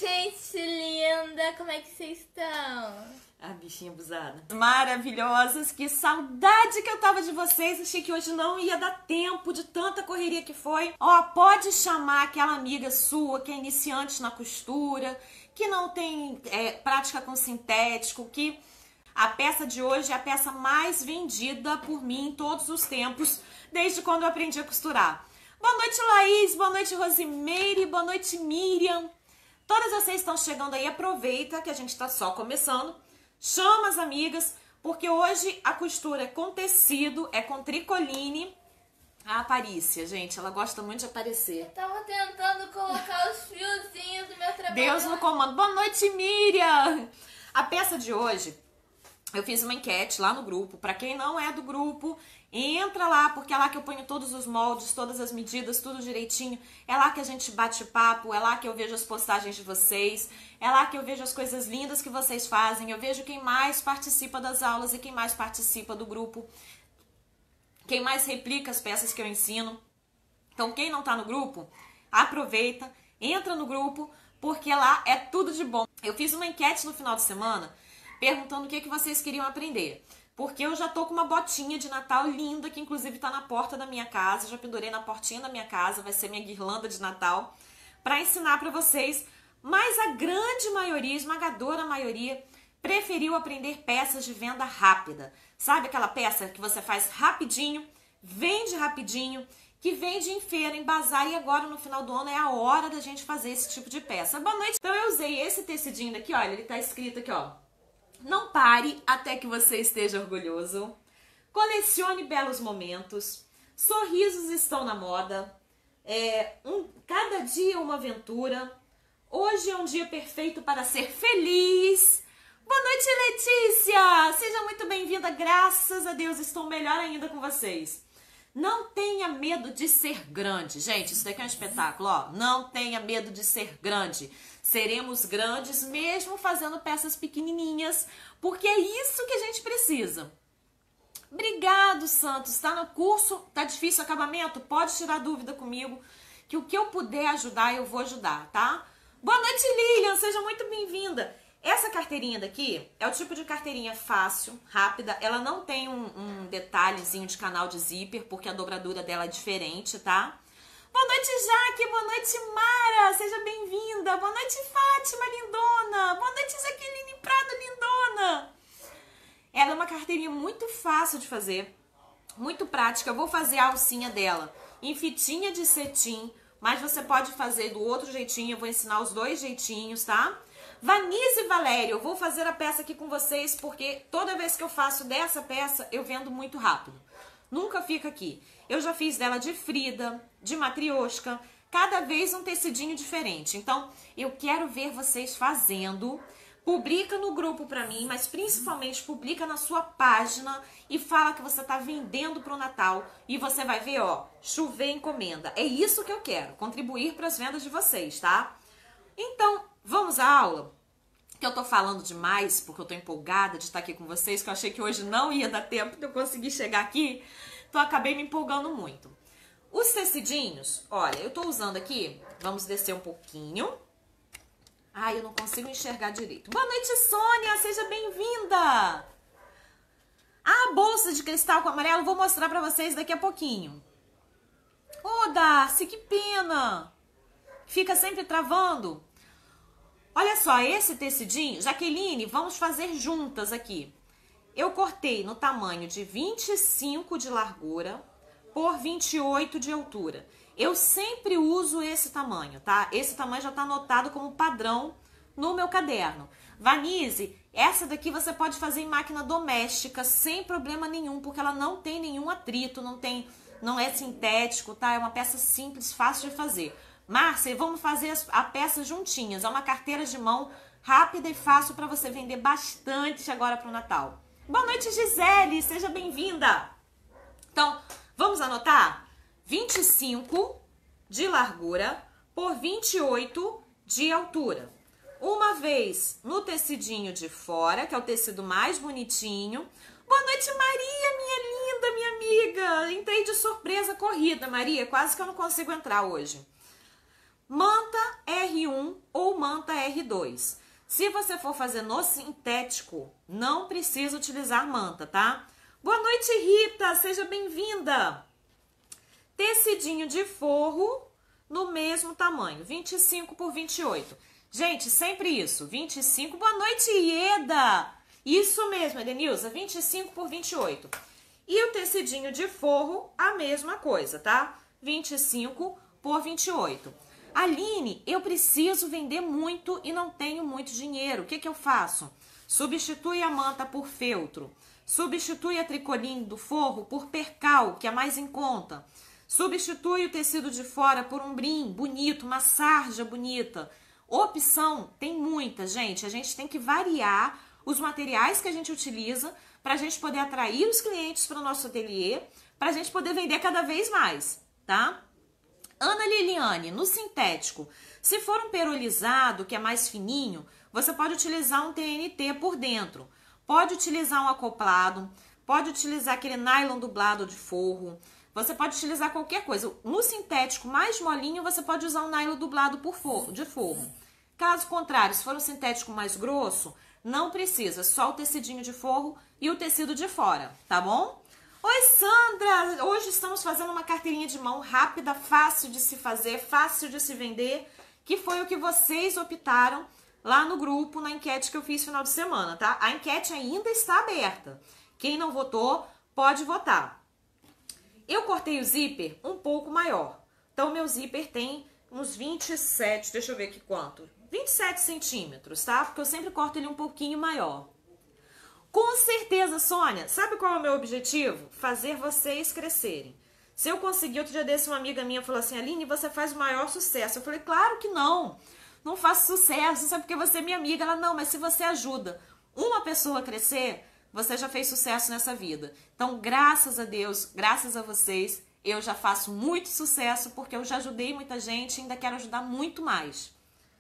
gente linda! Como é que vocês estão? Ah, bichinha abusada. Maravilhosas, que saudade que eu tava de vocês. Achei que hoje não ia dar tempo de tanta correria que foi. Ó, pode chamar aquela amiga sua que é iniciante na costura, que não tem prática com sintético, que a peça de hoje é a peça mais vendida por mim em todos os tempos, desde quando eu aprendi a costurar. Boa noite, Laís. Boa noite, Rosimeire. Boa noite, Miriam. Todas vocês estão chegando aí, aproveita que a gente tá só começando. Chama as amigas, porque hoje a costura é com tecido, é com tricoline. A Aparícia, gente, ela gosta muito de aparecer. Eu tava tentando colocar os fiozinhos do meu trabalho. Deus no comando. Boa noite, Miriam. A peça de hoje, eu fiz uma enquete lá no grupo. Pra quem não é do grupo, entra lá, porque é lá que eu ponho todos os moldes, todas as medidas, tudo direitinho. É lá que a gente bate papo, é lá que eu vejo as postagens de vocês, é lá que eu vejo as coisas lindas que vocês fazem, eu vejo quem mais participa das aulas e quem mais participa do grupo, quem mais replica as peças que eu ensino. Então, quem não tá no grupo, aproveita, entra no grupo, porque lá é tudo de bom. Eu fiz uma enquete no final de semana, perguntando o que vocês queriam aprender. Porque eu já tô com uma botinha de Natal linda, que inclusive tá na porta da minha casa. Já pendurei na portinha da minha casa, vai ser minha guirlanda de Natal, pra ensinar pra vocês. Mas a grande maioria, esmagadora maioria, preferiu aprender peças de venda rápida. Sabe aquela peça que você faz rapidinho, vende rapidinho, que vende em feira, em bazar, e agora no final do ano é a hora da gente fazer esse tipo de peça. Boa noite! Então eu usei esse tecidinho daqui, olha, ele tá escrito aqui, ó. Não pare até que você esteja orgulhoso. Colecione belos momentos. Sorrisos estão na moda. Cada dia uma aventura. Hoje é um dia perfeito para ser feliz. Boa noite, Letícia! Seja muito bem-vinda. Graças a Deus estou melhor ainda com vocês. Não tenha medo de ser grande. Gente, isso daqui é um espetáculo, ó. Não tenha medo de ser grande. Seremos grandes mesmo fazendo peças pequenininhas, porque é isso que a gente precisa. Obrigado, Santos. Tá no curso? Tá difícil o acabamento? Pode tirar dúvida comigo, que o que eu puder ajudar, eu vou ajudar, tá? Boa noite, Lilian. Seja muito bem-vinda. Essa carteirinha daqui é o tipo de carteirinha fácil, rápida. Ela não tem um detalhezinho de canal de zíper, porque a dobradura dela é diferente, tá? Boa noite, Jaque. Boa noite, Mara. Seja bem-vinda. Boa noite, Fátima, lindona. Boa noite, Jaqueline Prado, lindona. Ela é uma carteirinha muito fácil de fazer, muito prática. Eu vou fazer a alcinha dela em fitinha de cetim, mas você pode fazer do outro jeitinho. Eu vou ensinar os dois jeitinhos, tá? Vanise e Valério, eu vou fazer a peça aqui com vocês, porque toda vez que eu faço dessa peça, eu vendo muito rápido. Nunca fica aqui. Eu já fiz dela de Frida, de matrioshka, cada vez um tecidinho diferente. Então, eu quero ver vocês fazendo. Publica no grupo pra mim, mas principalmente publica na sua página e fala que você tá vendendo pro Natal. E você vai ver, ó, chover encomenda. É isso que eu quero, contribuir para as vendas de vocês, tá? Então, vamos à aula? Que eu tô falando demais, porque eu tô empolgada de estar aqui com vocês, que eu achei que hoje não ia dar tempo de eu conseguir chegar aqui, então eu acabei me empolgando muito. Os tecidinhos, olha, eu tô usando aqui, vamos descer um pouquinho. Ai, eu não consigo enxergar direito. Boa noite, Sônia, seja bem-vinda! A bolsa de cristal com amarelo, vou mostrar pra vocês daqui a pouquinho. Ô, Darcy, que pena! Fica sempre travando. Olha só, esse tecidinho, Jaqueline, vamos fazer juntas aqui. Eu cortei no tamanho de 25 de largura por 28 de altura. Eu sempre uso esse tamanho, tá? Esse tamanho já tá anotado como padrão no meu caderno. Vanise, essa daqui você pode fazer em máquina doméstica sem problema nenhum, porque ela não tem nenhum atrito, não é sintético, tá? É uma peça simples, fácil de fazer. Márcia, vamos fazer a peça juntinhas. É uma carteira de mão rápida e fácil para você vender bastante agora para o Natal. Boa noite, Gisele. Seja bem-vinda. Então, vamos anotar? 25 de largura por 28 de altura. Uma vez no tecidinho de fora, que é o tecido mais bonitinho. Boa noite, Maria, minha linda, minha amiga. Entrei de surpresa corrida, Maria. Quase que eu não consigo entrar hoje. Manta R1 ou manta R2. Se você for fazer no sintético, não precisa utilizar manta, tá? Boa noite, Rita, seja bem-vinda. Tecidinho de forro no mesmo tamanho, 25 por 28. Gente, sempre isso, 25. Boa noite, Ieda. Isso mesmo, Edenilza, 25 por 28. E o tecidinho de forro, a mesma coisa, tá? 25 por 28. Aline, eu preciso vender muito e não tenho muito dinheiro. O que eu faço? Substitui a manta por feltro. Substitui a tricoline do forro por percal, que é mais em conta. Substitui o tecido de fora por um brim bonito, uma sarja bonita. Opção tem muita, gente. A gente tem que variar os materiais que a gente utiliza para a gente poder atrair os clientes para o nosso ateliê, para a gente poder vender cada vez mais, tá? Ana Liliane, no sintético, se for um perolizado, que é mais fininho, você pode utilizar um TNT por dentro. Pode utilizar um acoplado, pode utilizar aquele nylon dublado de forro, você pode utilizar qualquer coisa. No sintético mais molinho, você pode usar um nylon dublado de forro. Caso contrário, se for um sintético mais grosso, não precisa, só o tecidinho de forro e o tecido de fora, tá bom? Oi, Sandra! Hoje estamos fazendo uma carteirinha de mão rápida, fácil de se fazer, fácil de se vender, que foi o que vocês optaram lá no grupo, na enquete que eu fiz final de semana, tá? A enquete ainda está aberta. Quem não votou, pode votar. Eu cortei o zíper um pouco maior. Então, meu zíper tem uns 27, deixa eu ver aqui quanto. 27 centímetros, tá? Porque eu sempre corto ele um pouquinho maior. Com certeza, Sônia, sabe qual é o meu objetivo? Fazer vocês crescerem. Se eu conseguir, outro dia desse, uma amiga minha falou assim, Aline, você faz o maior sucesso. Eu falei, claro que não. Não faço sucesso, só porque você é minha amiga. Ela, não, mas se você ajuda uma pessoa a crescer, você já fez sucesso nessa vida. Então, graças a Deus, graças a vocês, eu já faço muito sucesso, porque eu já ajudei muita gente e ainda quero ajudar muito mais.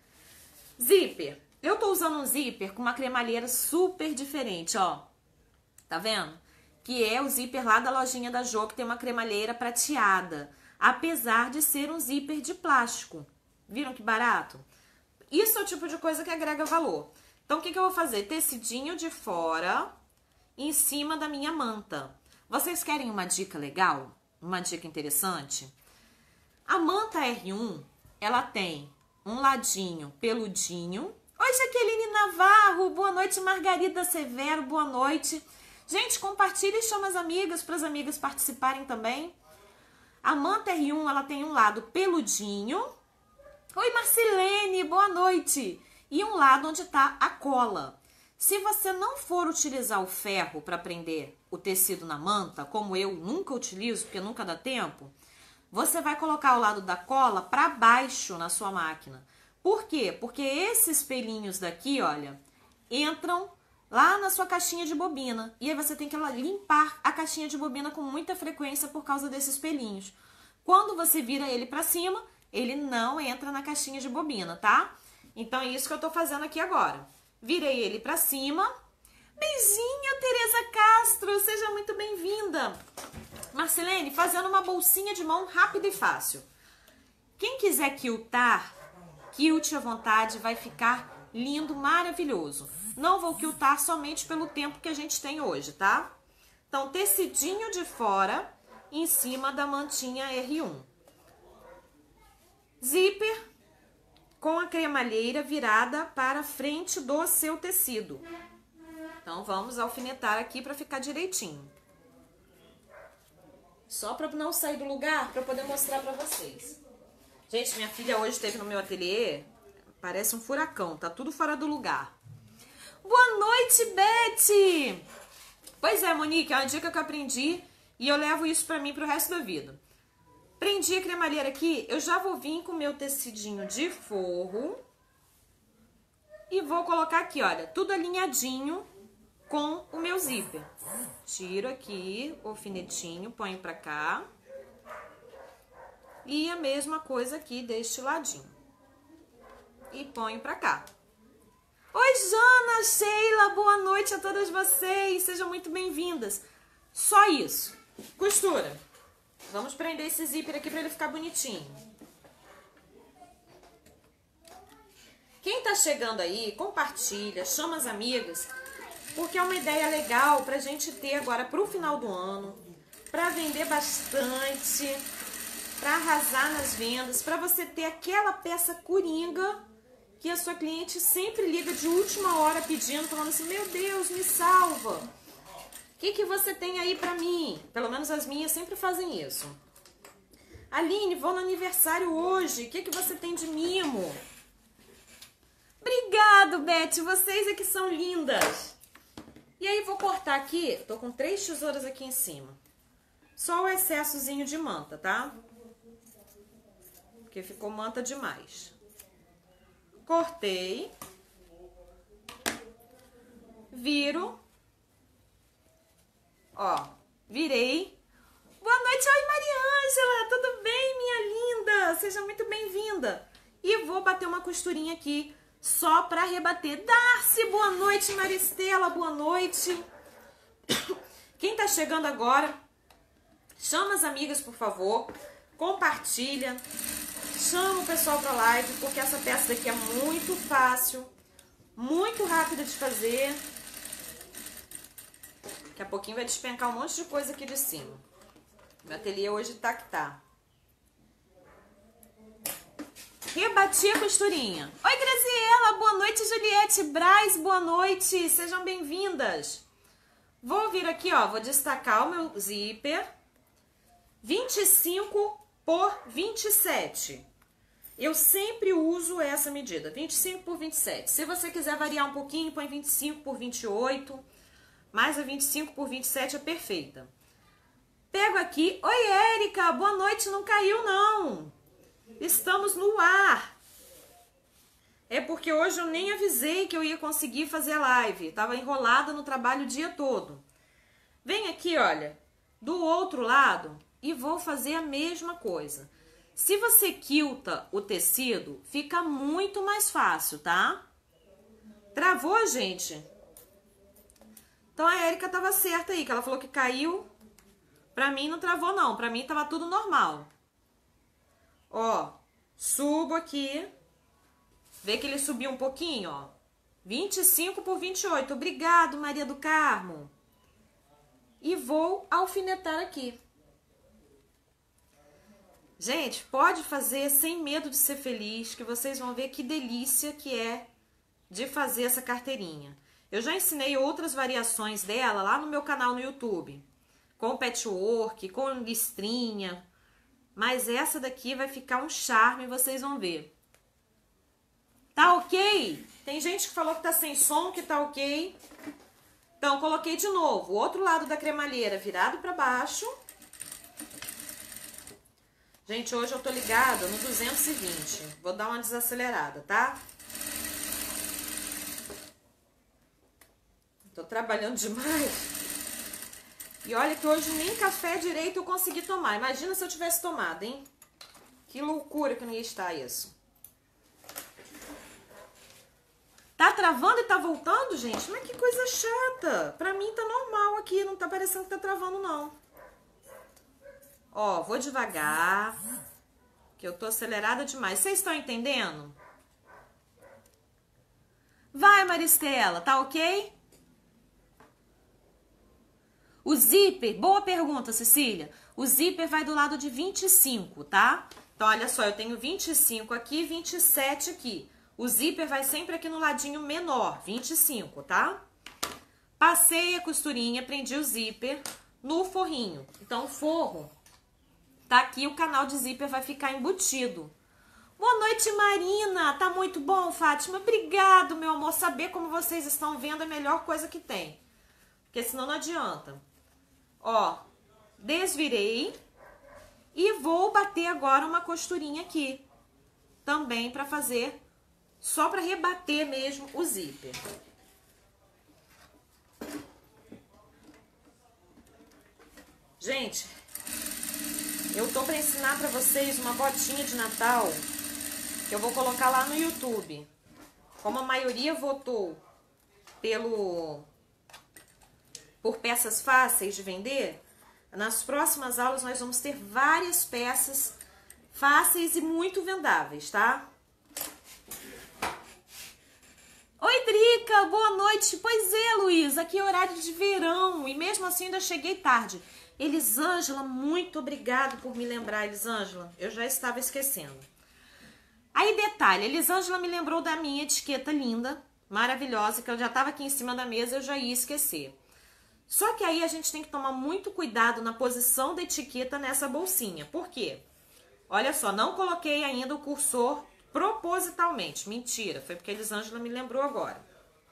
Zíper. Eu tô usando um zíper com uma cremalheira super diferente, ó. Tá vendo? Que é o zíper lá da lojinha da Jo, que tem uma cremalheira prateada. Apesar de ser um zíper de plástico. Viram que barato? Isso é o tipo de coisa que agrega valor. Então, o que eu vou fazer? Tecidinho de fora em cima da minha manta. Vocês querem uma dica legal? Uma dica interessante? A manta R1, ela tem um ladinho peludinho. Oi, Jaqueline Navarro, boa noite. Margarida Severo, boa noite. Gente, compartilhe e chama as amigas para as amigas participarem também. A manta R1, ela tem um lado peludinho. Oi, Marcilene, boa noite. E um lado onde está a cola. Se você não for utilizar o ferro para prender o tecido na manta, como eu nunca utilizo, porque nunca dá tempo, você vai colocar o lado da cola para baixo na sua máquina. Por quê? Porque esses pelinhos daqui, olha, entram lá na sua caixinha de bobina. E aí você tem que limpar a caixinha de bobina com muita frequência por causa desses pelinhos. Quando você vira ele para cima, ele não entra na caixinha de bobina, tá? Então é isso que eu tô fazendo aqui agora. Virei ele para cima. Beijinho, Tereza Castro, seja muito bem-vinda. Marcelene, fazendo uma bolsinha de mão rápida e fácil. Quem quiser quiltar, quilte à vontade, vai ficar lindo, maravilhoso. Não vou quiltar somente pelo tempo que a gente tem hoje, tá? Então, tecidinho de fora em cima da mantinha R1. Zíper com a cremalheira virada para frente do seu tecido. Então, vamos alfinetar aqui para ficar direitinho. Só para não sair do lugar, para poder mostrar para vocês. Gente, minha filha hoje esteve no meu ateliê, parece um furacão, tá tudo fora do lugar. Boa noite, Beth! Pois é, Monique, é uma dica que eu aprendi e eu levo isso pra mim pro resto da vida. Prendi a cremalheira aqui, eu já vou vir com o meu tecidinho de forro e vou colocar aqui, olha, tudo alinhadinho com o meu zíper. Tiro aqui o alfinetinho, ponho pra cá. E a mesma coisa aqui deste ladinho. E ponho pra cá. Oi, Jana, Sheila, boa noite a todas vocês. Sejam muito bem-vindas. Só isso. Costura. Vamos prender esse zíper aqui pra ele ficar bonitinho. Quem tá chegando aí, compartilha, chama as amigas, porque é uma ideia legal pra gente ter agora pro final do ano, pra vender bastante, pra arrasar nas vendas, pra você ter aquela peça coringa que a sua cliente sempre liga de última hora pedindo, falando assim, meu Deus, me salva. O que você tem aí pra mim? Pelo menos as minhas sempre fazem isso. Aline, vou no aniversário hoje, o que você tem de mimo? Obrigado, Beth, vocês é que são lindas. E aí vou cortar aqui, tô com 3 tesouras aqui em cima. Só o excessozinho de manta, tá? Porque ficou manta demais. Cortei. Viro. Ó, virei. Boa noite, oi Mariângela, tudo bem, minha linda? Seja muito bem-vinda. E vou bater uma costurinha aqui, só pra rebater. Darcy, boa noite, Maristela, boa noite. Quem tá chegando agora, chama as amigas, por favor, compartilha, chama o pessoal pra live, porque essa peça daqui é muito fácil, muito rápida de fazer. Daqui a pouquinho vai despencar um monte de coisa aqui de cima. Meu ateliê hoje tá que tá. Rebati a costurinha. Oi, Graziela, boa noite, Juliette, Braz, boa noite, sejam bem-vindas. Vou vir aqui, ó, vou destacar o meu zíper. 25 por 27. Eu sempre uso essa medida, 25 por 27. Se você quiser variar um pouquinho, põe 25 por 28. Mas a 25 por 27 é perfeita. Pego aqui. Oi, Érica, boa noite, não caiu não. Estamos no ar. É porque hoje eu nem avisei que eu ia conseguir fazer a live. Tava enrolada no trabalho o dia todo. Vem aqui, olha, do outro lado e vou fazer a mesma coisa. Se você quilta o tecido, fica muito mais fácil, tá? Travou, gente? Então a Érica tava certa aí, que ela falou que caiu. Pra mim não travou não, pra mim tava tudo normal. Ó, subo aqui. Vê que ele subiu um pouquinho, ó. 25 por 28. Obrigado, Maria do Carmo. E vou alfinetar aqui. Gente, pode fazer sem medo de ser feliz, que vocês vão ver que delícia que é de fazer essa carteirinha. Eu já ensinei outras variações dela lá no meu canal no YouTube. Com patchwork, com listrinha. Mas essa daqui vai ficar um charme, vocês vão ver. Tá ok? Tem gente que falou que tá sem som, que tá ok. Então, coloquei de novo o outro lado da cremalheira virado pra baixo. Gente, hoje eu tô ligada no 220. Vou dar uma desacelerada, tá? Tô trabalhando demais. E olha que hoje nem café direito eu consegui tomar. Imagina se eu tivesse tomado, hein? Que loucura que não ia estar isso. Tá travando e tá voltando, gente? Mas que coisa chata. Pra mim tá normal aqui, não tá parecendo que tá travando, não. Ó, vou devagar, que eu tô acelerada demais. Vocês estão entendendo? Vai, Maristela, tá ok? O zíper, boa pergunta, Cecília. O zíper vai do lado de 25, tá? Então, olha só, eu tenho 25 aqui, 27 aqui. O zíper vai sempre aqui no ladinho menor, 25, tá? Passei a costurinha, prendi o zíper no forrinho. Então, o forro tá aqui, o canal de zíper vai ficar embutido. Boa noite, Marina. Tá muito bom, Fátima? Obrigado, meu amor. Saber como vocês estão vendo é a melhor coisa que tem. Porque senão não adianta. Ó, desvirei. E vou bater agora uma costurinha aqui. Também pra fazer, só pra rebater mesmo o zíper. Gente, eu tô pra ensinar pra vocês uma botinha de Natal que eu vou colocar lá no YouTube. Como a maioria votou por peças fáceis de vender, nas próximas aulas nós vamos ter várias peças fáceis e muito vendáveis, tá? Oi, Drica, boa noite. Pois é, Luiz, aqui é horário de verão e mesmo assim ainda cheguei tarde. Elisângela, muito obrigado por me lembrar, Elisângela. Eu já estava esquecendo. Aí, detalhe, Elisângela me lembrou da minha etiqueta linda, maravilhosa, que eu já estava aqui em cima da mesa, eu já ia esquecer. Só que aí a gente tem que tomar muito cuidado na posição da etiqueta nessa bolsinha. Por quê? Olha só, não coloquei ainda o cursor propositalmente. Mentira, foi porque a Elisângela me lembrou agora.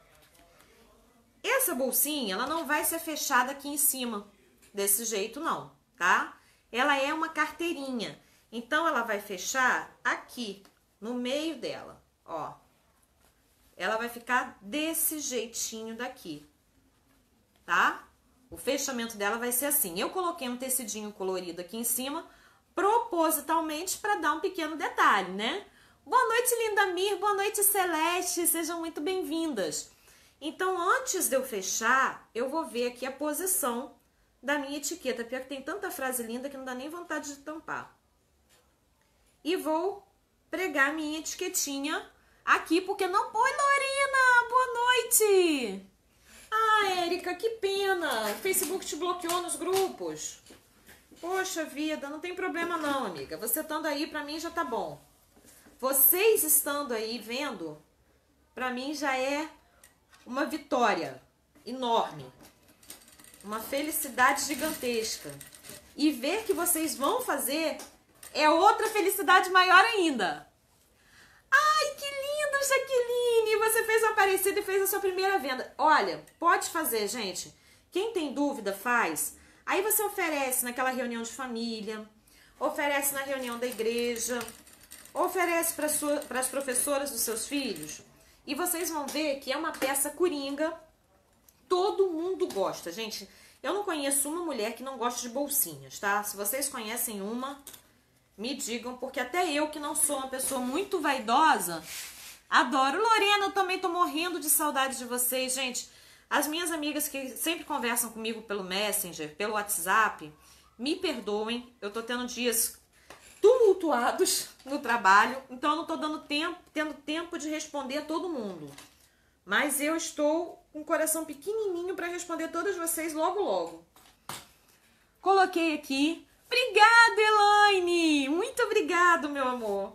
Essa bolsinha, ela não vai ser fechada aqui em cima, desse jeito não, tá? Ela é uma carteirinha, então ela vai fechar aqui, no meio dela, ó. Ela vai ficar desse jeitinho daqui, tá? O fechamento dela vai ser assim. Eu coloquei um tecidinho colorido aqui em cima, propositalmente para dar um pequeno detalhe, né? Boa noite, linda Mir, boa noite, Celeste, sejam muito bem-vindas. Então, antes de eu fechar, eu vou ver aqui a posição da minha etiqueta. Pior que tem tanta frase linda que não dá nem vontade de tampar. E vou pregar minha etiquetinha aqui, porque não... Oi, Lorena, boa noite! Ah, Érica, que pena, o Facebook te bloqueou nos grupos. Poxa vida, não tem problema não, amiga. Você estando aí, pra mim já tá bom. Vocês estando aí vendo, pra mim já é uma vitória enorme. Uma felicidade gigantesca. E ver que vocês vão fazer é outra felicidade maior ainda. Ai, que lindo, Jaqueline! Você fez o aparecido e fez a sua primeira venda. Olha, pode fazer, gente. Quem tem dúvida, faz. Aí você oferece naquela reunião de família, oferece na reunião da igreja, oferece para as professoras dos seus filhos. E vocês vão ver que é uma peça coringa. Todo mundo gosta, gente. Eu não conheço uma mulher que não gosta de bolsinhas, tá? Se vocês conhecem uma, me digam, porque até eu, que não sou uma pessoa muito vaidosa, adoro. Lorena, eu também tô morrendo de saudade de vocês, gente. As minhas amigas que sempre conversam comigo pelo Messenger, pelo WhatsApp, me perdoem, eu tô tendo dias tumultuados no trabalho, então eu não tô tendo tempo de responder a todo mundo. Mas eu estou com o coração pequenininho para responder todas vocês logo, logo. Coloquei aqui. Obrigada, Elaine! Muito obrigado, meu amor.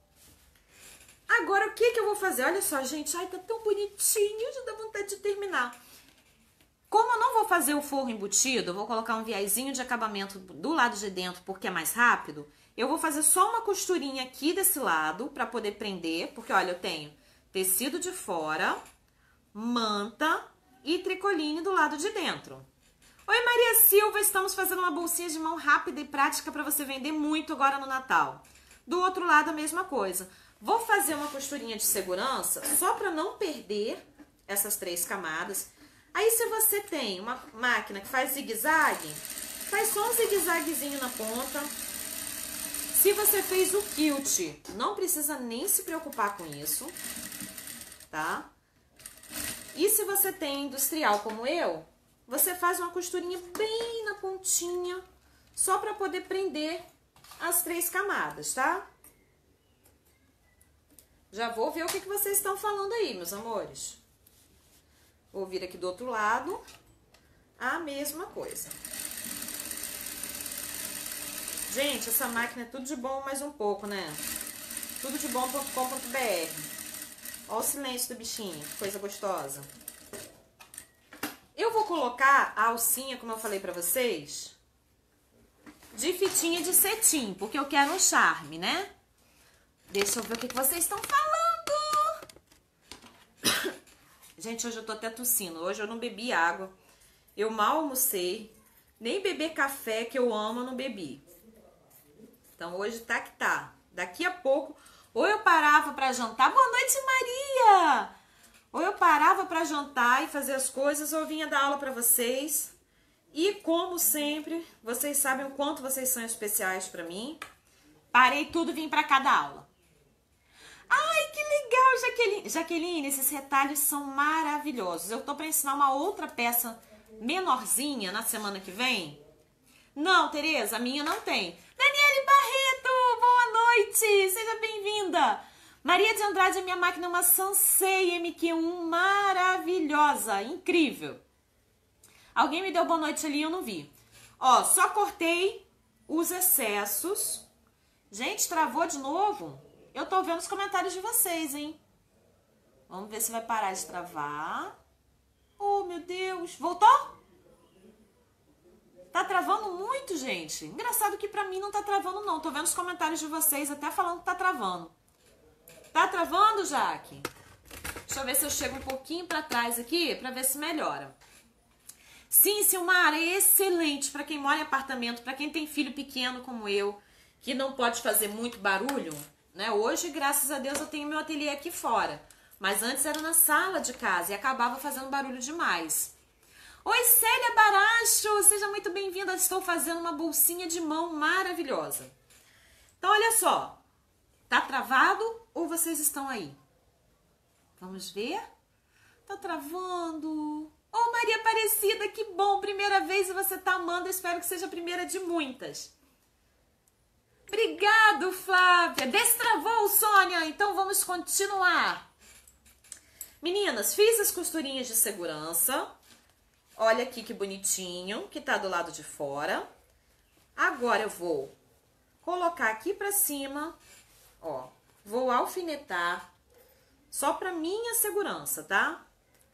Agora, o que eu vou fazer? Olha só, gente. Ai, tá tão bonitinho. Já dá vontade de terminar. Como eu não vou fazer o forro embutido, eu vou colocar um viésinho de acabamento do lado de dentro, porque é mais rápido. Eu vou fazer só uma costurinha aqui desse lado, para poder prender. Porque, olha, eu tenho tecido de fora, manta e tricoline do lado de dentro. Oi, Maria Silva, estamos fazendo uma bolsinha de mão rápida e prática para você vender muito agora no Natal. Do outro lado, a mesma coisa. Vou fazer uma costurinha de segurança, só para não perder essas 3 camadas. Aí, se você tem uma máquina que faz zigue-zague, faz só um zigue-zaguezinho na ponta. Se você fez o quilt, não precisa nem se preocupar com isso, tá? E se você tem industrial como eu, você faz uma costurinha bem na pontinha, só para poder prender as 3 camadas, tá? Já vou ver o que vocês estão falando aí, meus amores. Vou vir aqui do outro lado, a mesma coisa. Gente, essa máquina é tudo de bom mais um pouco, né? Tudo de bom.com.br. Olha o silêncio do bichinho, que coisa gostosa. Eu vou colocar a alcinha, como eu falei pra vocês, de fitinha de cetim, porque eu quero um charme, né? Deixa eu ver o que vocês estão falando. Gente, hoje eu tô até tossindo. Hoje eu não bebi água. Eu mal almocei. Nem beber café, que eu amo, eu não bebi. Então, hoje tá que tá. Daqui a pouco, ou eu parava pra jantar. Boa noite, Maria! Ou eu parava pra jantar e fazer as coisas, ou eu vinha dar aula pra vocês. E, como sempre, vocês sabem o quanto vocês são especiais pra mim. Parei tudo e vim pra cada aula. Ai, que legal, Jaqueline! Jaqueline, esses retalhos são maravilhosos. Eu tô pra ensinar uma outra peça menorzinha na semana que vem. Não, Tereza, a minha não tem. Daniele Barreto, boa noite! Seja bem-vinda! Maria de Andrade, a minha máquina é uma Sansei MQ1 maravilhosa, incrível. Alguém me deu boa noite ali, eu não vi. Ó, só cortei os excessos. Gente, travou de novo? Eu tô vendo os comentários de vocês, hein? Vamos ver se vai parar de travar. Oh, meu Deus. Voltou? Tá travando muito, gente. Engraçado que pra mim não tá travando, não. Tô vendo os comentários de vocês até falando que tá travando. Tá travando, Jaque? Deixa eu ver se eu chego um pouquinho pra trás aqui pra ver se melhora. Sim, Silmara, é excelente pra quem mora em apartamento, pra quem tem filho pequeno como eu, que não pode fazer muito barulho, né? Hoje, graças a Deus, eu tenho meu ateliê aqui fora. Mas antes era na sala de casa e acabava fazendo barulho demais. Oi, Célia Baracho, seja muito bem-vinda. Estou fazendo uma bolsinha de mão maravilhosa. Então, olha só. Tá travado ou vocês estão aí? Vamos ver? Tá travando. Oh, Maria Aparecida, que bom. Primeira vez e você tá amando. Espero que seja a primeira de muitas. Obrigado, Flávia. Destravou, Sônia. Então, vamos continuar. Meninas, fiz as costurinhas de segurança. Olha aqui que bonitinho, que tá do lado de fora. Agora eu vou colocar aqui pra cima, ó. Vou alfinetar, só pra minha segurança, tá?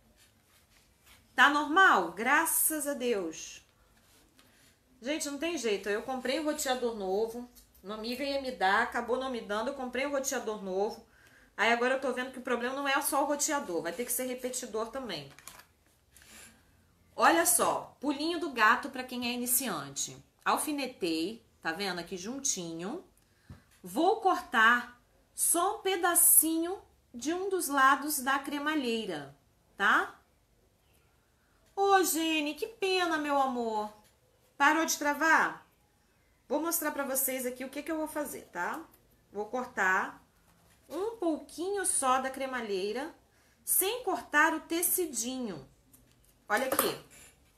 Tá normal? Graças a Deus. Gente, não tem jeito. Eu comprei um roteador novo. Uma amiga ia me dar, acabou não me dando. Eu comprei um roteador novo. Aí agora eu tô vendo que o problema não é só o roteador. Vai ter que ser repetidor também. Olha só, pulinho do gato para quem é iniciante. Alfinetei, tá vendo aqui juntinho. Vou cortar só um pedacinho de um dos lados da cremalheira, tá? Ô, Gene, que pena, meu amor. Parou de travar? Vou mostrar pra vocês aqui o que eu vou fazer, tá? Vou cortar um pouquinho só da cremalheira, sem cortar o tecidinho. Olha aqui.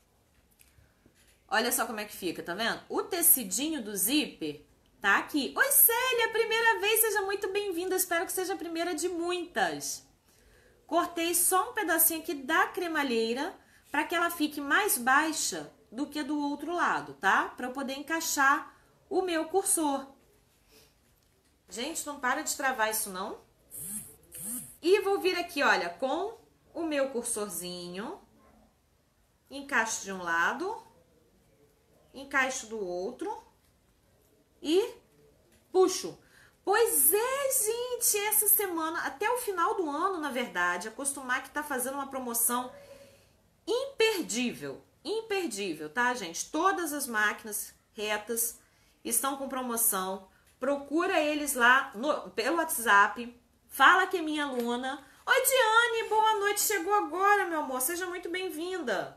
Olha só como é que fica, tá vendo? O tecidinho do zíper tá aqui. Oi, Célia, primeira vez, seja muito bem-vinda. Espero que seja a primeira de muitas. Cortei só um pedacinho aqui da cremalheira para que ela fique mais baixa do que do outro lado, tá? Para eu poder encaixar o meu cursor. Gente, não para de travar isso, não. E vou vir aqui, olha, com o meu cursorzinho. Encaixo de um lado, encaixo do outro e puxo. Pois é, gente, essa semana, até o final do ano, na verdade, a Costumac tá fazendo uma promoção imperdível. Imperdível, tá, gente? Todas as máquinas retas estão com promoção. Procura eles lá pelo WhatsApp. Fala que é minha aluna. Oi, Diane, boa noite. Chegou agora, meu amor. Seja muito bem-vinda.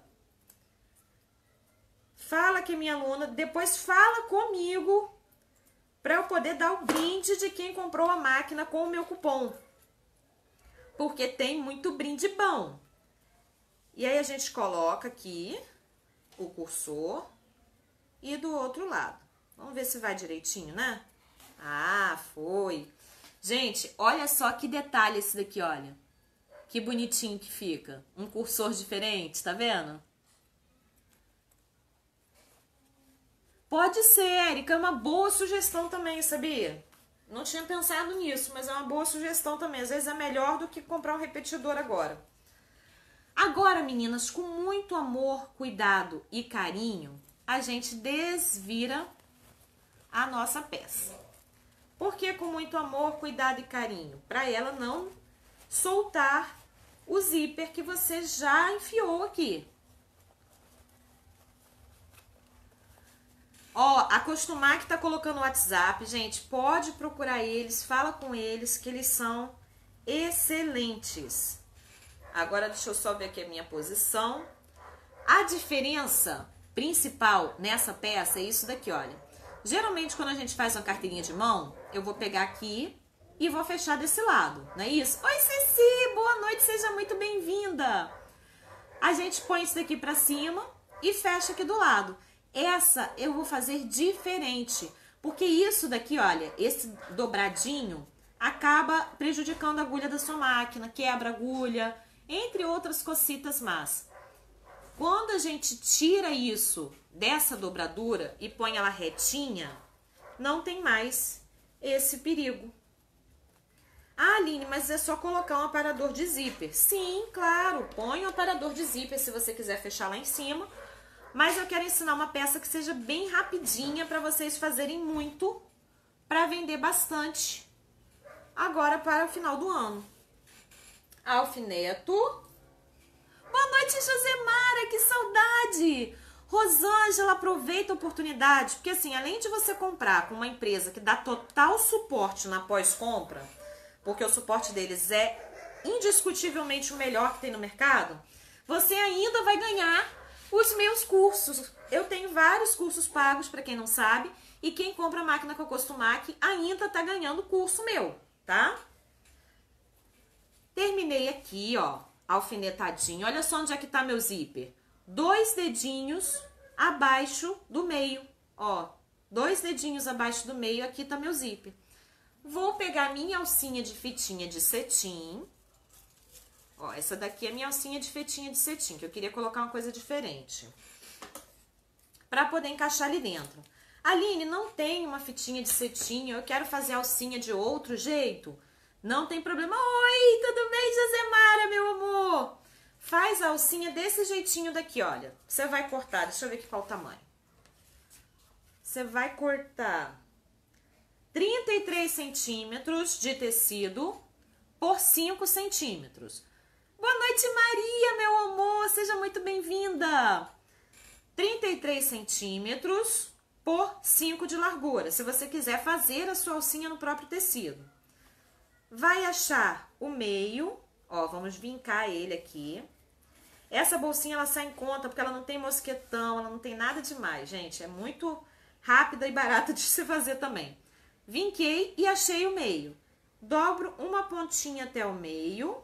Fala que é minha aluna. Depois fala comigo para eu poder dar o brinde de quem comprou a máquina com o meu cupom. Porque tem muito brinde bom. E aí a gente coloca aqui o cursor e do outro lado. Vamos ver se vai direitinho, né? Ah, foi. Gente, olha só que detalhe esse daqui, olha. Que bonitinho que fica. Um cursor diferente, tá vendo? Pode ser, Érica, é uma boa sugestão também, sabia? Não tinha pensado nisso, mas é uma boa sugestão também. Às vezes é melhor do que comprar um repetidor agora. Agora, meninas, com muito amor, cuidado e carinho, a gente desvira a nossa peça. Por que com muito amor, cuidado e carinho? Para ela não soltar o zíper que você já enfiou aqui. Ó, a Costumac tá colocando o WhatsApp, gente, pode procurar eles, fala com eles que eles são excelentes. Agora deixa eu só ver aqui a minha posição. A diferença principal nessa peça é isso daqui, olha. Geralmente quando a gente faz uma carteirinha de mão, eu vou pegar aqui e vou fechar desse lado, não é isso? Oi, Ceci, boa noite, seja muito bem-vinda. A gente põe isso daqui pra cima e fecha aqui do lado. Essa eu vou fazer diferente, porque isso daqui, olha, esse dobradinho acaba prejudicando a agulha da sua máquina, quebra a agulha, entre outras cocitas más. Quando a gente tira isso dessa dobradura e põe ela retinha, não tem mais esse perigo. Ah, Aline, mas é só colocar um aparador de zíper. Sim, claro, põe um aparador de zíper se você quiser fechar lá em cima. Mas eu quero ensinar uma peça que seja bem rapidinha para vocês fazerem muito, para vender bastante agora para o final do ano. Alfineto. Boa noite, Josemara, que saudade! Rosângela, aproveita a oportunidade, porque assim, além de você comprar com uma empresa que dá total suporte na pós-compra, porque o suporte deles é indiscutivelmente o melhor que tem no mercado, você ainda vai ganhar os meus cursos. Eu tenho vários cursos pagos, para quem não sabe, e quem compra a máquina Cocostumac ainda tá ganhando curso meu, tá? Terminei aqui, ó, alfinetadinho. Olha só onde é que tá meu zíper. 2 dedinhos abaixo do meio, ó. 2 dedinhos abaixo do meio, aqui tá meu zíper. Vou pegar minha alcinha de fitinha de cetim. Ó, essa daqui é minha alcinha de fitinha de cetim, que eu queria colocar uma coisa diferente. Pra poder encaixar ali dentro. Aline, não tem uma fitinha de cetim, eu quero fazer a alcinha de outro jeito. Não tem problema. Oi, tudo bem, Josemara, meu amor? Faz a alcinha desse jeitinho daqui, olha. Você vai cortar, deixa eu ver aqui qual o tamanho. Você vai cortar 33 centímetros de tecido por 5 centímetros. Boa noite, Maria, meu amor, seja muito bem-vinda. 33 centímetros por 5 de largura, se você quiser fazer a sua alcinha no próprio tecido. Vai achar o meio, ó, vamos vincar ele aqui. Essa bolsinha, ela sai em conta porque ela não tem mosquetão, ela não tem nada demais, gente. É muito rápida e barata de se fazer também. Vinquei e achei o meio. Dobro uma pontinha até o meio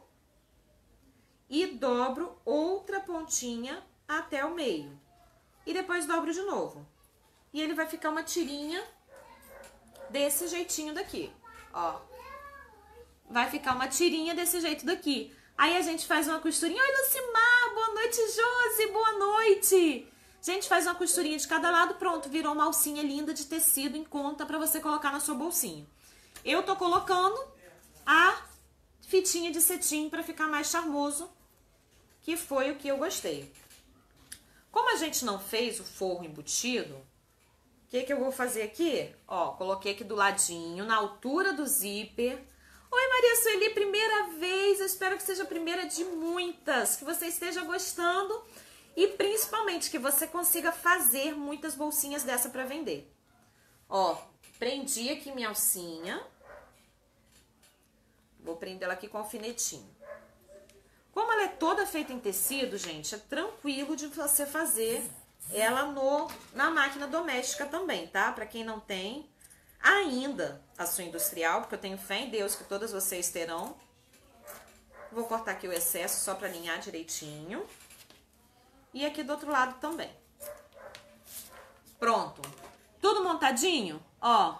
e dobro outra pontinha até o meio. E depois dobro de novo. E ele vai ficar uma tirinha desse jeitinho daqui, ó. Vai ficar uma tirinha desse jeito daqui. Aí a gente faz uma costurinha. Oi, Lucimar, boa noite, Josi, boa noite. A gente faz uma costurinha de cada lado, pronto, virou uma alcinha linda de tecido em conta pra você colocar na sua bolsinha. Eu tô colocando a fitinha de cetim pra ficar mais charmoso, que foi o que eu gostei. Como a gente não fez o forro embutido, o que que eu vou fazer aqui? Ó, coloquei aqui do ladinho, na altura do zíper. Oi, Maria Sueli, primeira vez, eu espero que seja a primeira de muitas, que você esteja gostando e principalmente que você consiga fazer muitas bolsinhas dessa para vender. Ó, prendi aqui minha alcinha, vou prender ela aqui com alfinetinho. Como ela é toda feita em tecido, gente, é tranquilo de você fazer ela na máquina doméstica também, tá? Para quem não tem ainda a sua industrial, porque eu tenho fé em Deus que todas vocês terão. Vou cortar aqui o excesso só para alinhar direitinho. E aqui do outro lado também. Pronto. Tudo montadinho? Ó.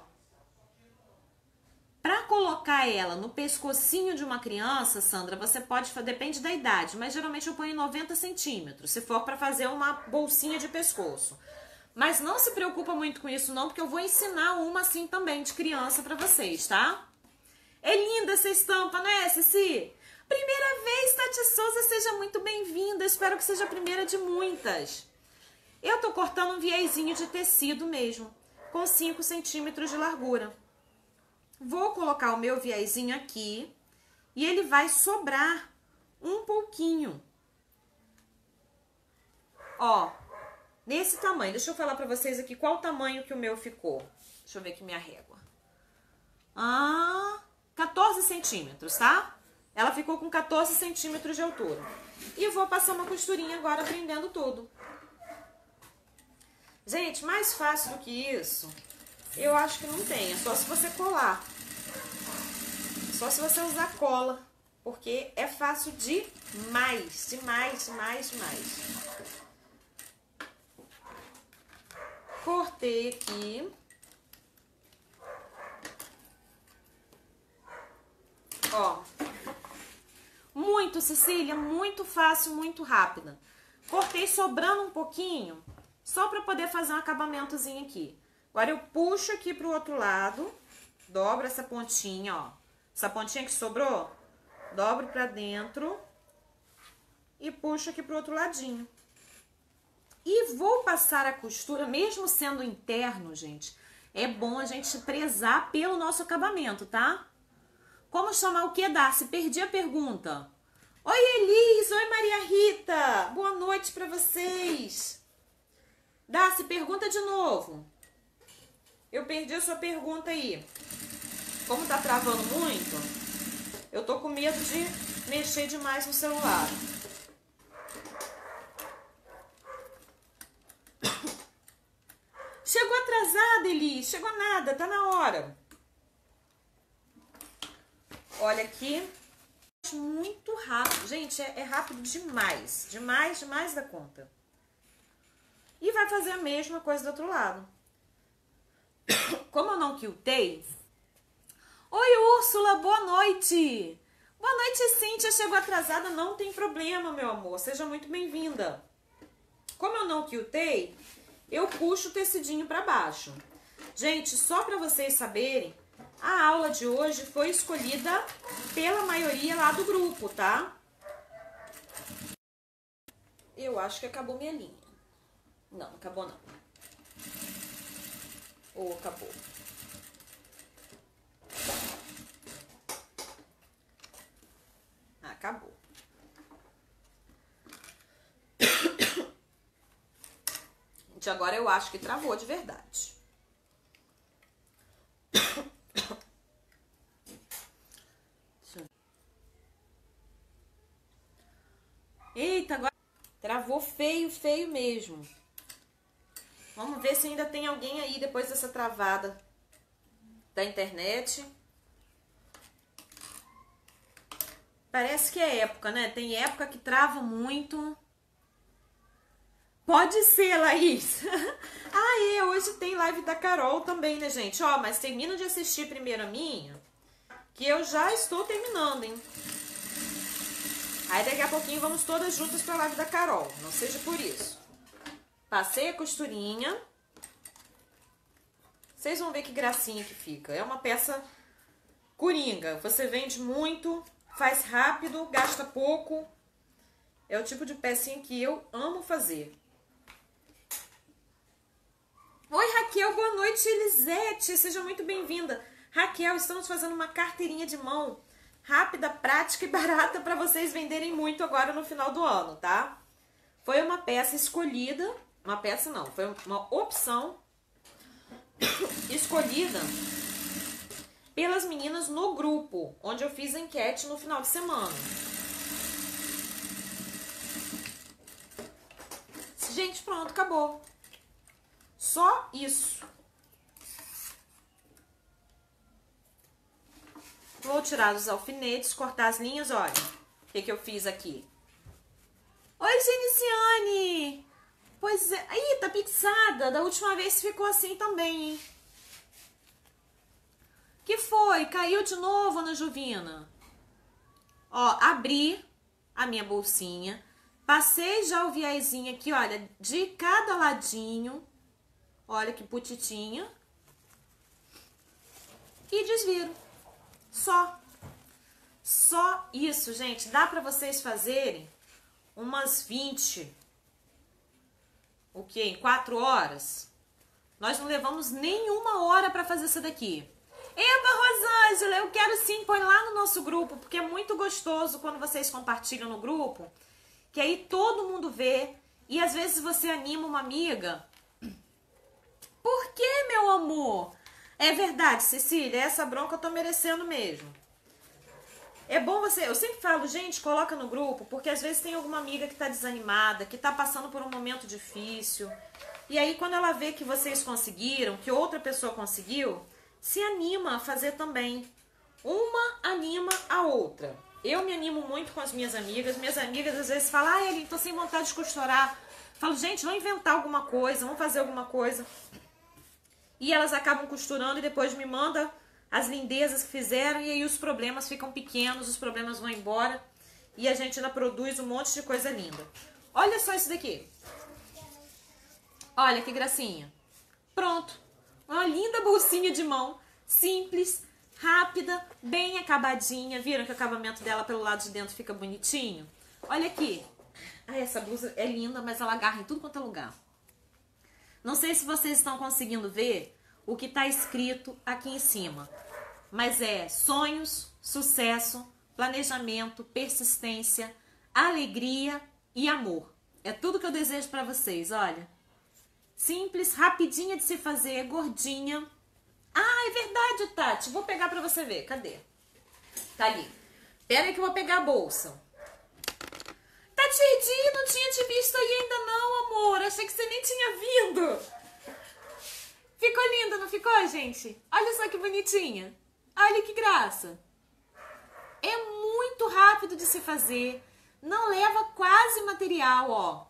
Para colocar ela no pescocinho de uma criança, Sandra, você pode, depende da idade, mas geralmente eu ponho 90 centímetros, se for para fazer uma bolsinha de pescoço. Mas não se preocupa muito com isso não, porque eu vou ensinar uma assim também de criança para vocês, tá? É linda essa estampa, né, Ceci? Primeira vez, Tati Souza, seja muito bem-vinda. Espero que seja a primeira de muitas. Eu tô cortando um viezinho de tecido mesmo, com 5 centímetros de largura. Vou colocar o meu viezinho aqui e ele vai sobrar um pouquinho. Ó, nesse tamanho. Deixa eu falar pra vocês aqui qual o tamanho que o meu ficou. Deixa eu ver aqui minha régua. 14 centímetros, tá? Ela ficou com 14 centímetros de altura. E eu vou passar uma costurinha agora prendendo tudo. Gente, mais fácil do que isso, eu acho que não tem. É só se você colar. Só se você usar cola. Porque é fácil demais. Demais, demais, demais. Cortei aqui. Ó. Muito, Cecília, muito fácil, muito rápida. Cortei sobrando um pouquinho, só pra poder fazer um acabamentozinho aqui. Agora eu puxo aqui pro outro lado, dobro essa pontinha, ó. Essa pontinha que sobrou, dobro pra dentro e puxo aqui pro outro ladinho. E vou passar a costura, mesmo sendo interno, gente, é bom a gente prezar pelo nosso acabamento, tá? Como chamar o que, Darcy? Perdi a pergunta. Oi, Elis! Oi, Maria Rita! Boa noite pra vocês! Darcy, pergunta de novo. Eu perdi a sua pergunta aí. Como tá travando muito, eu tô com medo de mexer demais no celular. Chegou atrasada, Elis. Chegou nada, tá na hora. Olha aqui. Muito rápido. Gente, é rápido demais. Demais da conta. E vai fazer a mesma coisa do outro lado. Como eu não quiltei... Oi, Úrsula, boa noite. Boa noite, Cíntia. Chegou atrasada, não tem problema, meu amor. Seja muito bem-vinda. Como eu não quiltei, eu puxo o tecidinho pra baixo. Gente, só pra vocês saberem, a aula de hoje foi escolhida pela maioria lá do grupo, tá? Eu acho que acabou minha linha. Não, acabou não. Ou acabou. Acabou. Gente, agora eu acho que travou de verdade. Eita, agora travou feio mesmo. Vamos ver se ainda tem alguém aí depois dessa travada da internet. Parece que é época, né? Tem época que trava muito. Pode ser, Laís. Hoje tem live da Carol também, né, gente? Ó, mas termino de assistir primeiro a minha, que eu já estou terminando, hein? Aí daqui a pouquinho vamos todas juntas pra live da Carol. Não seja por isso. Passei a costurinha. Vocês vão ver que gracinha que fica. É uma peça coringa. Você vende muito, faz rápido, gasta pouco. É o tipo de pecinha que eu amo fazer. Oi, Raquel. Boa noite, Elisete. Seja muito bem-vinda. Raquel, estamos fazendo uma carteirinha de mão rápida, prática e barata para vocês venderem muito agora no final do ano, tá? Foi uma peça escolhida, uma peça não, foi uma opção escolhida pelas meninas no grupo, onde eu fiz a enquete no final de semana. Gente, pronto, acabou. Só isso. Vou tirar os alfinetes, cortar as linhas, olha. O que eu fiz aqui? Oi, Geniciane! Pois é. Ih, tá pixada. Da última vez ficou assim também, hein? Que foi? Caiu de novo, Ana Juvina? Ó, abri a minha bolsinha. Passei já o viezinho aqui, olha, de cada ladinho. Olha que putitinha. E desviro. Só isso, gente. Dá pra vocês fazerem umas 20. O quê? Em 4 horas? Nós não levamos nenhuma hora pra fazer isso daqui. Eba, Rosângela, eu quero sim, põe lá no nosso grupo, porque é muito gostoso quando vocês compartilham no grupo, que aí todo mundo vê, e às vezes você anima uma amiga. Por que, meu amor? É verdade, Cecília, essa bronca eu tô merecendo mesmo. É bom você, eu sempre falo, gente, coloca no grupo, porque às vezes tem alguma amiga que tá desanimada, que tá passando por um momento difícil, e aí quando ela vê que vocês conseguiram, que outra pessoa conseguiu, se anima a fazer também. Uma anima a outra. Eu me animo muito com as minhas amigas às vezes falam, Eli, tô sem vontade de costurar. Falo, gente, vamos inventar alguma coisa, vamos fazer alguma coisa. E elas acabam costurando e depois me mandam as lindezas que fizeram e aí os problemas ficam pequenos, os problemas vão embora e a gente ainda produz um monte de coisa linda. Olha só isso daqui. Olha que gracinha. Pronto. Uma linda bolsinha de mão, simples, rápida, bem acabadinha. Viram que o acabamento dela pelo lado de dentro fica bonitinho? Olha aqui. Ai, essa blusa é linda, mas ela agarra em tudo quanto é lugar. Não sei se vocês estão conseguindo ver o que está escrito aqui em cima. Mas é sonhos, sucesso, planejamento, persistência, alegria e amor. É tudo que eu desejo para vocês, olha. Simples, rapidinha de se fazer, gordinha. Ah, é verdade, Tati. Vou pegar para você ver. Cadê? Tá ali. Pera aí que eu vou pegar a bolsa. Tati, não tinha te visto aí ainda não, amor. Achei que você nem tinha vindo. Ficou linda, não ficou, gente? Olha só que bonitinha. Olha que graça. É muito rápido de se fazer. Não leva quase material, ó.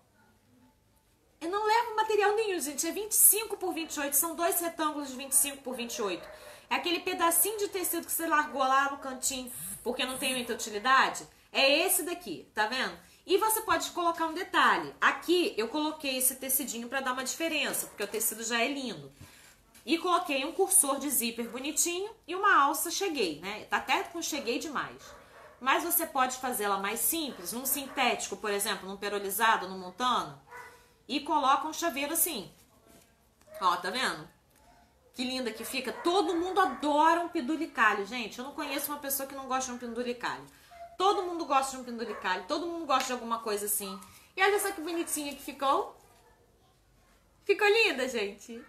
Eu não levo material nenhum, gente. É 25 por 28. São 2 retângulos de 25 por 28. É aquele pedacinho de tecido que você largou lá no cantinho porque não tem muita utilidade. É esse daqui, tá vendo? E você pode colocar um detalhe. Aqui eu coloquei esse tecidinho para dar uma diferença, porque o tecido já é lindo. E coloquei um cursor de zíper bonitinho e uma alça cheguei, né? Tá até com cheguei demais. Mas você pode fazê-la mais simples, num sintético, por exemplo, num perolizado, num montano. E coloca um chaveiro assim. Ó, tá vendo? Que linda que fica. Todo mundo adora um pendulicalho, gente. Eu não conheço uma pessoa que não gosta de um pendulicalho. Todo mundo gosta de um pendulicalho. Todo mundo gosta de alguma coisa assim. E olha só que bonitinha que ficou. Ficou linda, gente.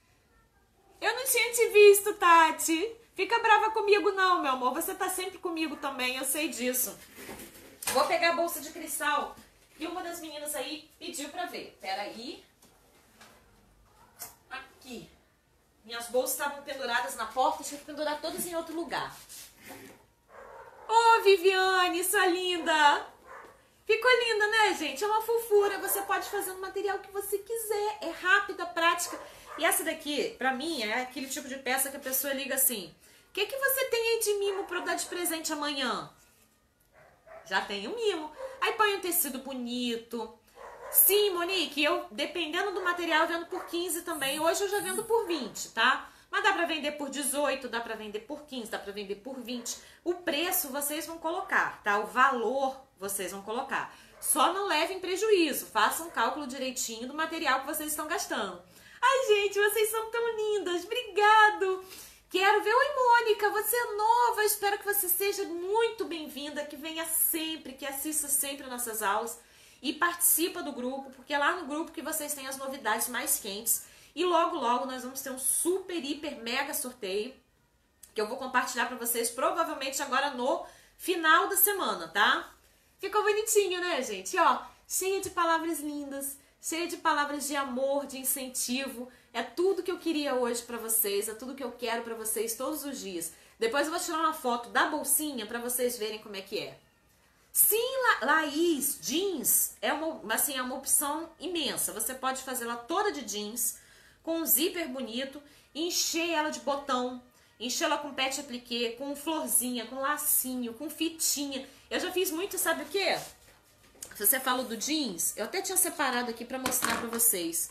Eu não tinha te visto, Tati. Fica brava comigo não, meu amor. Você tá sempre comigo também, eu sei disso. Vou pegar a bolsa de cristal. E uma das meninas aí pediu pra ver. Pera aí. Aqui. Minhas bolsas estavam penduradas na porta. Tive que pendurar todas em outro lugar. Ô, Viviane, sua linda. Ficou linda, né, gente? É uma fofura. Você pode fazer no material que você quiser. É rápida, prática. E essa daqui, pra mim, é aquele tipo de peça que a pessoa liga assim. O que você tem aí de mimo pra eu dar de presente amanhã? Já tenho mimo. Aí põe um tecido bonito. Sim, Monique, eu, dependendo do material, eu vendo por 15 também. Hoje eu já vendo por 20, tá? Mas dá pra vender por 18, dá pra vender por 15, dá pra vender por 20. O preço vocês vão colocar, tá? O valor vocês vão colocar. Só não levem prejuízo. Façam um cálculo direitinho do material que vocês estão gastando. Ai, gente, vocês são tão lindas. Obrigado. Quero ver. Oi, Mônica, você é nova. Espero que você seja muito bem-vinda, que venha sempre, que assista sempre nossas aulas e participa do grupo, porque é lá no grupo que vocês têm as novidades mais quentes. E logo, logo nós vamos ter um super, hiper, mega sorteio que eu vou compartilhar para vocês provavelmente agora no final da semana, tá? Ficou bonitinho, né, gente? Ó, cheia de palavras lindas, cheia de palavras de amor, de incentivo. É tudo que eu queria hoje pra vocês, é tudo que eu quero pra vocês todos os dias. Depois eu vou tirar uma foto da bolsinha pra vocês verem como é que é. Sim, Laís, jeans é uma opção imensa. Você pode fazer ela toda de jeans, com um zíper bonito, encher ela de botão, encher ela com pet appliqué, com florzinha, com lacinho, com fitinha. Eu já fiz muito, sabe o quê? Se você falou do jeans, eu até tinha separado aqui pra mostrar pra vocês.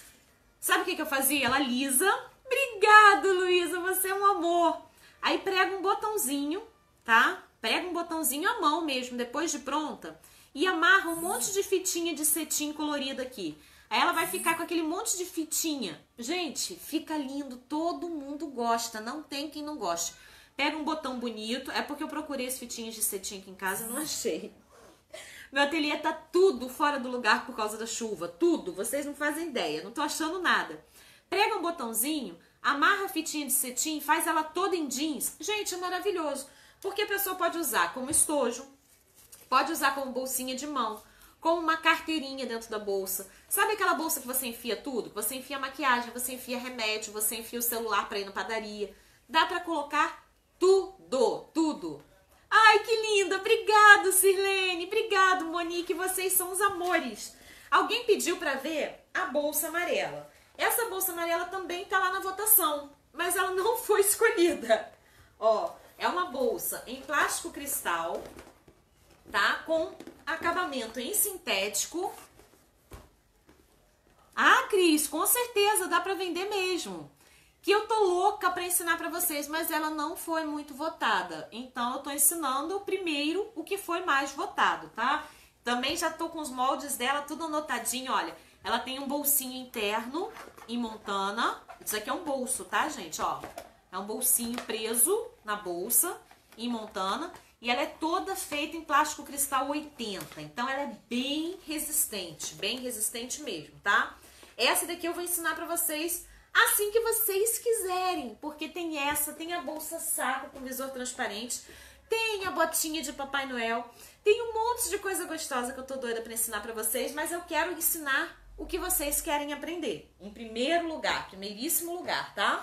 Sabe o que eu fazia? Ela lisa. Obrigado, Luísa, você é um amor. Aí prega um botãozinho, tá? Prega um botãozinho à mão mesmo, depois de pronta. E amarra um monte de fitinha de cetim colorida aqui. Aí ela vai ficar com aquele monte de fitinha. Gente, fica lindo, todo mundo gosta, não tem quem não goste. Pega um botão bonito, é porque eu procurei as fitinhas de cetim aqui em casa e não achei. Meu ateliê tá tudo fora do lugar por causa da chuva, tudo, vocês não fazem ideia, não tô achando nada. Prega um botãozinho, amarra a fitinha de cetim, faz ela toda em jeans. Gente, é maravilhoso, porque a pessoa pode usar como estojo, pode usar como bolsinha de mão, com uma carteirinha dentro da bolsa. Sabe aquela bolsa que você enfia tudo? Que você enfia maquiagem, você enfia remédio, você enfia o celular pra ir na padaria. Dá pra colocar tudo, tudo. Ai, que linda! Obrigado, Sirlene! Obrigado, Monique! Vocês são os amores! Alguém pediu pra ver a bolsa amarela. Essa bolsa amarela também tá lá na votação, mas ela não foi escolhida. Ó, é uma bolsa em plástico cristal, tá? Com acabamento em sintético. Ah, Cris, com certeza dá pra vender mesmo. Que eu tô louca pra ensinar pra vocês, mas ela não foi muito votada. Então eu tô ensinando primeiro o que foi mais votado, tá? Também já tô com os moldes dela tudo anotadinho, olha. Ela tem um bolsinho interno em montana. Isso aqui é um bolso, tá, gente? Ó, é um bolsinho preso na bolsa em montana. E ela é toda feita em plástico cristal 80. Então ela é bem resistente mesmo, tá? Essa daqui eu vou ensinar pra vocês assim que vocês quiserem. Porque tem essa, tem a bolsa saco com visor transparente. Tem a botinha de Papai Noel. Tem um monte de coisa gostosa que eu tô doida pra ensinar pra vocês. Mas eu quero ensinar o que vocês querem aprender. Em primeiro lugar, primeiríssimo lugar, tá?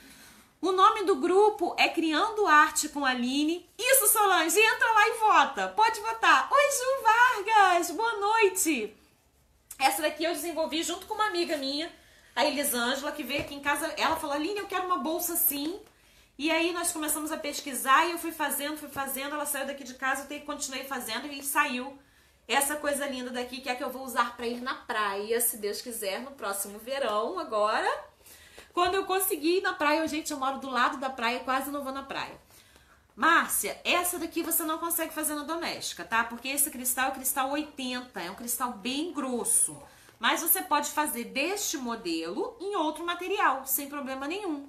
O nome do grupo é Criando Arte com a Aline. Isso, Solange, entra lá e vota. Pode votar. Oi, Ju Vargas, boa noite. Essa daqui eu desenvolvi junto com uma amiga minha, a Elisângela, que veio aqui em casa. Ela falou, Aline, eu quero uma bolsa assim. E aí nós começamos a pesquisar e eu fui fazendo. Ela saiu daqui de casa, eu continuei fazendo e saiu essa coisa linda daqui, que é que eu vou usar pra ir na praia, se Deus quiser, no próximo verão, agora. Quando eu conseguir ir na praia, gente, eu moro do lado da praia, quase não vou na praia. Márcia, essa daqui você não consegue fazer na doméstica, tá? Porque esse cristal é cristal 80, é um cristal bem grosso. Mas você pode fazer deste modelo em outro material, sem problema nenhum.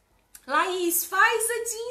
Laís, faz a Jean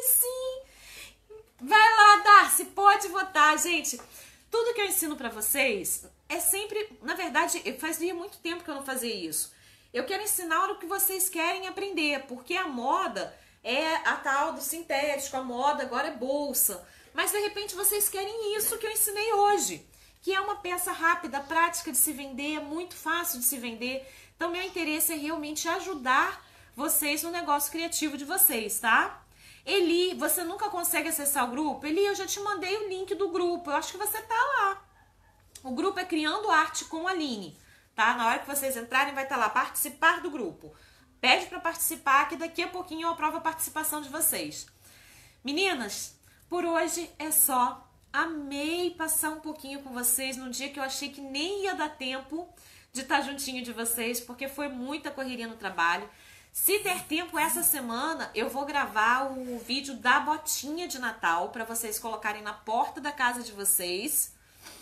sim! Vai lá, Darcy, pode votar, gente. Tudo que eu ensino pra vocês é sempre... Na verdade, fazia muito tempo que eu não fazia isso. Eu quero ensinar o que vocês querem aprender, porque a moda é a tal do sintético, a moda agora é bolsa. Mas, de repente, vocês querem isso que eu ensinei hoje, que é uma peça rápida, prática de se vender, muito fácil de se vender. Então, meu interesse é realmente ajudar vocês no negócio criativo de vocês, tá? Eli, você nunca consegue acessar o grupo? Eli, eu já te mandei o link do grupo, eu acho que você tá lá. O grupo é Criando Arte com a Aline. Tá? Na hora que vocês entrarem, vai estar lá, participar do grupo. Pede para participar, que daqui a pouquinho eu aprovo a participação de vocês. Meninas, por hoje é só. Amei passar um pouquinho com vocês num dia que eu achei que nem ia dar tempo de estar juntinho de vocês, porque foi muita correria no trabalho. Se der tempo essa semana, eu vou gravar o vídeo da botinha de Natal para vocês colocarem na porta da casa de vocês.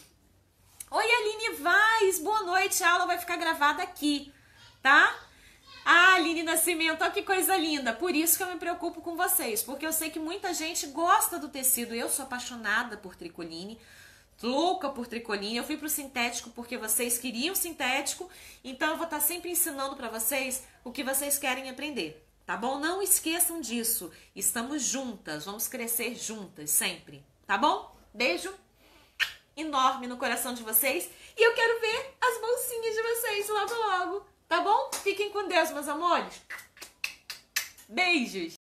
Oi, Aline Vaz, boa noite, a aula vai ficar gravada aqui, tá? Ah, Aline Nascimento, olha que coisa linda, por isso que eu me preocupo com vocês, porque eu sei que muita gente gosta do tecido, eu sou apaixonada por tricoline, louca por tricoline, eu fui pro sintético porque vocês queriam sintético, então eu vou estar sempre ensinando pra vocês o que vocês querem aprender, tá bom? Não esqueçam disso, estamos juntas, vamos crescer juntas, sempre, tá bom? Beijo enorme no coração de vocês e eu quero ver as bolsinhas de vocês logo logo, tá bom? Fiquem com Deus, meus amores. Beijos!